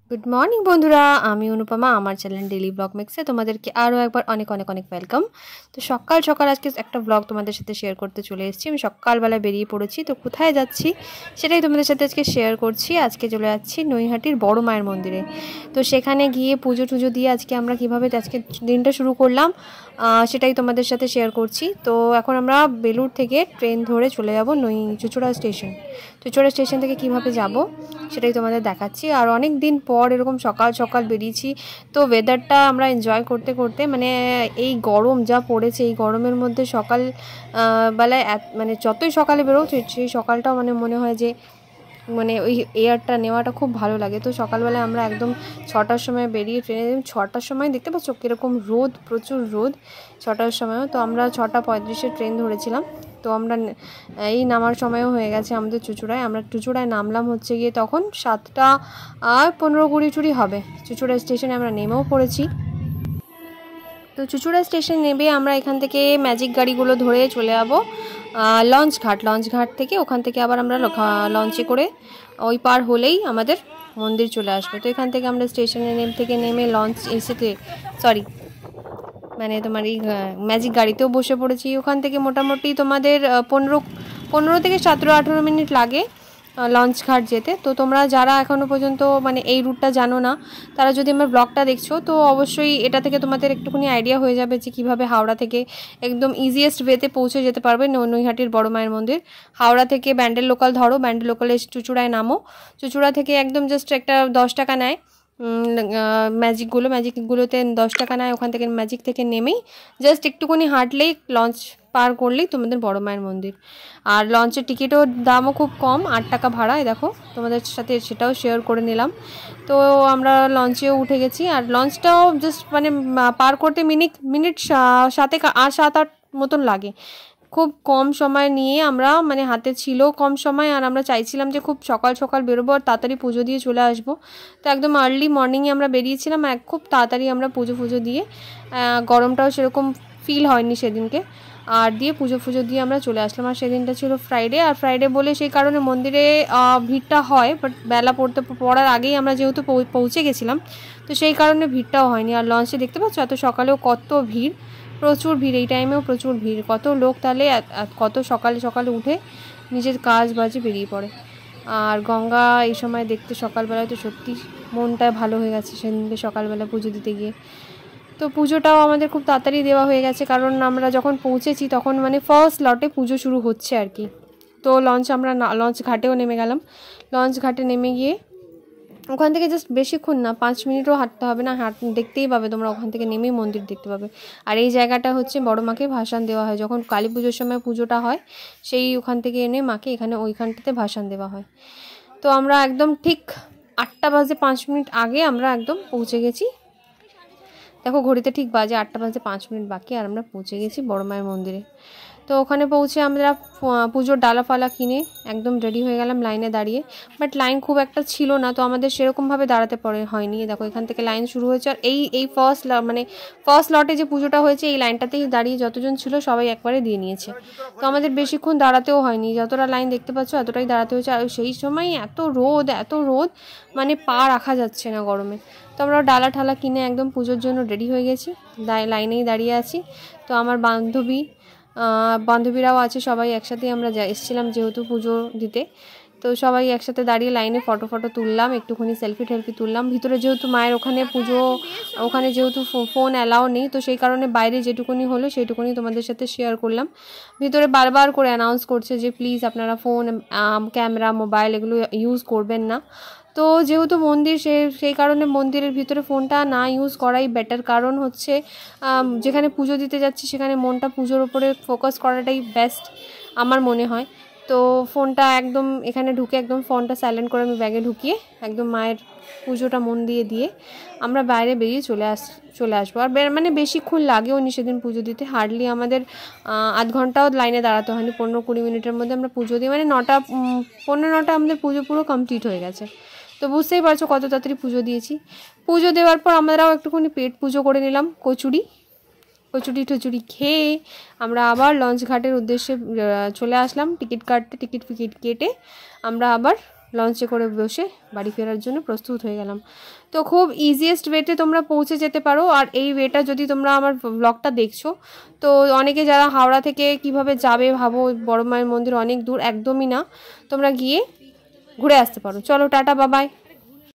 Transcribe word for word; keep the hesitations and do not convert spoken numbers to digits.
Good morning বন্ধুরা, আমি অনুপমা। আমার চ্যানেল ডেইলি ব্লগ মিক্সে তোমাদেরকে আরও একবার অনেক অনেক অনেক ওয়েলকাম। তো সকাল সকাল আজকে একটা ব্লগ তোমাদের সাথে শেয়ার করতে চলে এসেছি। আমি সকালবেলা বেরিয়ে পড়েছি, তো কোথায় যাচ্ছি সেটাই তোমাদের সাথে আজকে শেয়ার করছি। আজকে চলে যাচ্ছি নৈহাটির বড় মায়ের মন্দিরে। তো সেখানে গিয়ে পুজো টুজো দিয়ে আজকে আমরা কীভাবে আজকে দিনটা শুরু করলাম সেটাই তোমাদের সাথে শেয়ার করছি। তো এখন আমরা বেলুড় থেকে ট্রেন ধরে চলে যাব নৈ চুঁচুড়া স্টেশন। চুঁচুড়া স্টেশন থেকে কীভাবে যাব সেটাই তোমাদের দেখাচ্ছি। আর অনেক দিন পর এরকম সকাল সকাল বেরিয়েছি, তো ওয়েদারটা আমরা এনজয় করতে করতে মানে এই গরম যা পড়েছে, এই গরমের মধ্যে সকাল বেলায় মানে যতই সকালে বেরো সেই সকালটাও মানে মনে হয় যে মানে ওই এয়ারটা নেওয়াটা খুব ভালো লাগে। তো সকালবেলায় আমরা একদম ছটার সময় বেরিয়ে ট্রেনে ছটার সময় দেখতে পাচ্ছ কীরকম রোদ, প্রচুর রোদ ছটার সময়ও। তো আমরা ছটা পঁয়ত্রিশে ট্রেন ধরেছিলাম। তো আমরা এই নামার সময়ও হয়ে গেছে আমাদের চুঁচুড়ায়। আমরা চুঁচুড়ায় নামলাম হচ্ছে গিয়ে তখন সাতটা আর পনেরো কুড়ি চুড়ি হবে। চুঁচুড়া স্টেশনে আমরা নেমেও পড়েছি। তো চুঁচুড়া স্টেশন নেবে আমরা এখান থেকে ম্যাজিক গাড়িগুলো ধরে চলে যাবো লঞ্চ ঘাট। লঞ্চ ঘাট থেকে ওখান থেকে আবার আমরা লঞ্চে করে ওই পার হলেই আমাদের মন্দির চলে আসবে। তো এখান থেকে আমরা স্টেশনে নেম থেকে নেমে লঞ্চ এসেতে সরি মানে তোমার এই ম্যাজিক গাড়িতেও বসে পড়েছি। ওখান থেকে মোটামুটি তোমাদের পনেরো পনেরো থেকে সতেরো আঠেরো মিনিট লাগে লঞ্চ ঘাট যেতে। তো তোমরা যারা এখনও পর্যন্ত মানে এই রুটটা জানো না, তারা যদি আমার ব্লগটা দেখছো তো অবশ্যই এটা থেকে তোমাদের একটুখানি আইডিয়া হয়ে যাবে যে কীভাবে হাওড়া থেকে একদম ইজিয়েস্ট ওয়েতে পৌঁছে যেতে পারবে নৈহাটির বড় মায়ের মন্দির। হাওড়া থেকে ব্যান্ডেল লোকাল ধরো, ব্যান্ডেল লোকালে চুঁচুড়ায় নামো। চুঁচুড়া থেকে একদম জাস্ট একটা দশ টাকা নেয় ম্যাজিকগুলো, ম্যাজিকগুলোতে দশ টাকা নেয়। ওখান থেকে ম্যাজিক থেকে নেমেই জাস্ট একটুখানি হাঁটলেই লঞ্চ পার করলেই তোমাদের বড় মায়ের মন্দির। আর লঞ্চের টিকিটও দামও খুব কম, আট টাকা ভাড়ায়। দেখো তোমাদের সাথে সেটাও শেয়ার করে নিলাম। তো আমরা লঞ্চেও উঠে গেছি। আর লঞ্চটাও জাস্ট মানে পার করতে মিনিট মিনিট সাতে আর সাত আট মতন লাগে। খুব কম সময় নিয়ে আমরা মানে হাতে ছিল কম সময়, আর আমরা চাইছিলাম যে খুব সকাল সকাল বেরোবো আর তাড়াতাড়ি পুজো দিয়ে চলে আসবো। তো একদম আর্লি মর্নিংয়ে আমরা বেরিয়েছিলাম আর খুব তাড়াতাড়ি আমরা পুজো ফুজো দিয়ে, গরমটাও সেরকম ফিল হয়নি সেদিনকে, আর দিয়ে পুজো ফুজো দিয়ে আমরা চলে আসলাম। আর সেদিনটা ছিল ফ্রাইডে, আর ফ্রাইডে বলে সেই কারণে মন্দিরে ভিড়টা হয়, বাট বেলা পড়তে পড়ার আগেই আমরা যেহেতু পৌঁছে গেছিলাম তো সেই কারণে ভিড়টাও হয়নি। আর লঞ্চে দেখতে পাচ্ছ এত সকালেও কত ভিড়, প্রচুর ভিড়, এই টাইমেও প্রচুর ভিড়। কত লোক তাহলে কত সকালে সকালে উঠে নিজের কাজ বাজে বেরিয়ে পড়ে। আর গঙ্গা এই সময় দেখতে সকালবেলায় তো সত্যি মনটা ভালো হয়ে গেছে সেদিনকে সকালবেলা পুজো দিতে গিয়ে। তো পুজোটাও আমাদের খুব তাড়াতাড়ি দেওয়া হয়ে গেছে, কারণ আমরা যখন পৌঁছেছি তখন মানে ফার্স্ট লটে পুজো শুরু হচ্ছে আর কি। তো লঞ্চ আমরা লঞ্চ ঘাটেও নেমে গেলাম। লঞ্চ ঘাটে নেমে গিয়ে ওখান থেকে জাস্ট বেশিক্ষণ না, পাঁচ মিনিটও হাঁটতে হবে না, হাঁট দেখতেই পাবে তোমরা, ওখান থেকে নেমেই মন্দির দেখতে পাবে। আর এই জায়গাটা হচ্ছে বড় মাকে ভাসান দেওয়া হয় যখন কালী পুজোর সময় পুজোটা হয়, সেই ওখান থেকে এনে মাকে এখানে ওইখানটাতে ভাসান দেওয়া হয়। তো আমরা একদম ঠিক আটটা বাজে পাঁচ মিনিট আগে আমরা একদম পৌঁছে গেছি। দেখো ঘড়িতে ঠিক বাজে আটটা বাজে পাঁচ মিনিট বাকি, আর আমরা পৌঁছে গেছি বড় মায়ের মন্দিরে। তো ওখানে পৌঁছে আমরা পুজোর ডালা ফালা কিনে একদম রেডি হয়ে গেলাম লাইনে দাঁড়িয়ে। বাট লাইন খুব একটা ছিল না, তো আমাদের সেরকমভাবে দাঁড়াতে পড়ে হয়নি। দেখো এখান থেকে লাইন শুরু হয়েছে, আর এই এই ফার্স্ট মানে ফার্স্ট লটে যে পুজোটা হয়েছে এই লাইনটাতেই দাঁড়িয়ে যতজন ছিল সবাই একবারে দিয়ে নিয়েছে। তো আমাদের বেশিক্ষণ দাঁড়াতেও হয়নি, যতটা লাইন দেখতে পাচ্ছ এতটাই দাঁড়াতে হয়েছে। আর সেই সময় এত রোদ এত রোদ মানে পা রাখা যাচ্ছে না গরমে। তো আমরা ডালা ঠালা কিনে একদম পুজোর জন্য রেডি হয়ে গেছি, লাইনেই দাঁড়িয়ে আছি। তো আমার বান্ধবী বান্ধবীরাও আছে, সবাই একসাথে আমরা এসেছিলাম যেহেতু পুজো দিতে। তো সবাই একসাথে দাঁড়িয়ে লাইনে ফটো ফটো তুললাম, একটুখানি সেলফি টেলফি তুললাম। ভিতরে যেহেতু মায়ের ওখানে পুজো, ওখানে যেহেতু ফোন অ্যালাও নেই, তো সেই কারণে বাইরে যেটুকুনি হলো সেইটুকুনি তোমাদের সাথে শেয়ার করলাম। ভিতরে বারবার করে অ্যানাউন্স করছে যে প্লিজ আপনারা ফোন, ক্যামেরা, মোবাইল এগুলো ইউজ করবেন না। তো যেহেতু মন্দির সে সেই কারণে মন্দিরের ভিতরে ফোনটা না ইউজ করাই বেটার, কারণ হচ্ছে যেখানে পুজো দিতে যাচ্ছি সেখানে মনটা পুজোর উপরে ফোকাস করাটাই বেস্ট আমার মনে হয়। তো ফোনটা একদম এখানে ঢুকে একদম ফোনটা সাইলেন্ট করে আমি ব্যাগে ঢুকিয়ে একদম মায়ের পুজোটা মন দিয়ে দিয়ে আমরা বাইরে বেরিয়ে চলে আস চলে আসবো। আর মানে বেশিক্ষণ লাগেও নি সেদিন পুজো দিতে, হার্ডলি আমাদের আধ ঘন্টাও লাইনে দাঁড়াতে হয়নি, পনেরো কুড়ি মিনিটের মধ্যে আমরা পুজো দিই, মানে নটা পনেরো নটা আমাদের পুজো পুরো কমপ্লিট হয়ে গেছে। তো বুঝতেই পারছো কত তাড়াতাড়ি পুজো দিয়েছি। পুজো দেওয়ার পর আমরাও একটুখানি পেট পুজো করে নিলাম, কচুরি কচুরি টচুরি খেয়ে আমরা আবার লঞ্চ ঘাটের উদ্দেশ্যে চলে আসলাম টিকিট কাটতে। টিকিট ফিকিট কেটে আমরা আবার লঞ্চে করে বসে বাড়ি ফেরার জন্য প্রস্তুত হয়ে গেলাম। তো খুব ইজিয়েস্ট ওয়েতে তোমরা পৌঁছে যেতে পারো। আর এই ওয়েটা যদি তোমরা আমার ব্লগটা দেখছো, তো অনেকে যারা হাওড়া থেকে কিভাবে যাবে ভাবো, বড় মায়ের মন্দির অনেক দূর, একদমই না, তোমরা গিয়ে ঘুরে আসতে পারো। চলো টাটা, বাবাই।